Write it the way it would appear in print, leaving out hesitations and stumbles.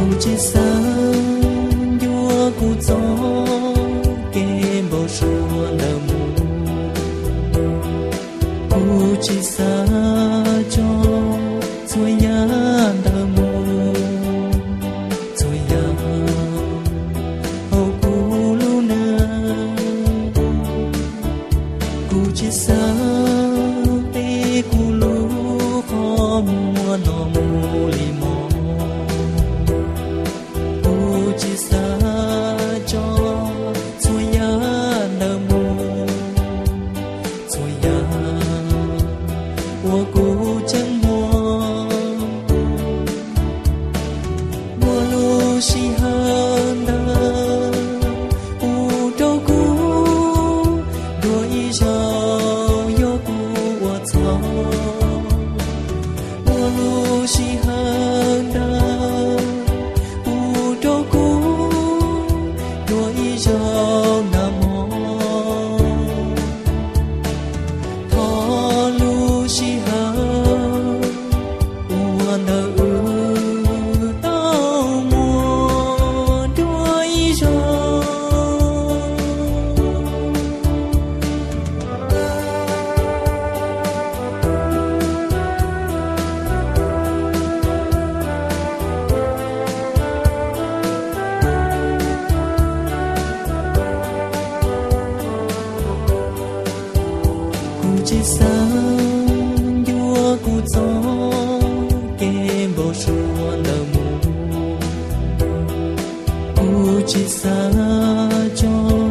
chỉ xa vua cụ gió kê bầu xua lờ mù cụ chỉ xa cho rồi ya lờ mù rồi ya hầu cụ lu nơ cụ chỉ xa tê cụ lu khó mua nọ mù lì mò chỉ xa cho rồi ya nở mù rồi ya của cụ chẳng mua lu si hơn đờ u đâu cụ đuổi giàu yo cụ của thọ mua lu si hơn đờ cho nam mô thọ lu si ha u nơ tao mùa đuôi cho chỉ xa vua cụ gió kê bầu xua lờ mù cụ chỉ xa cho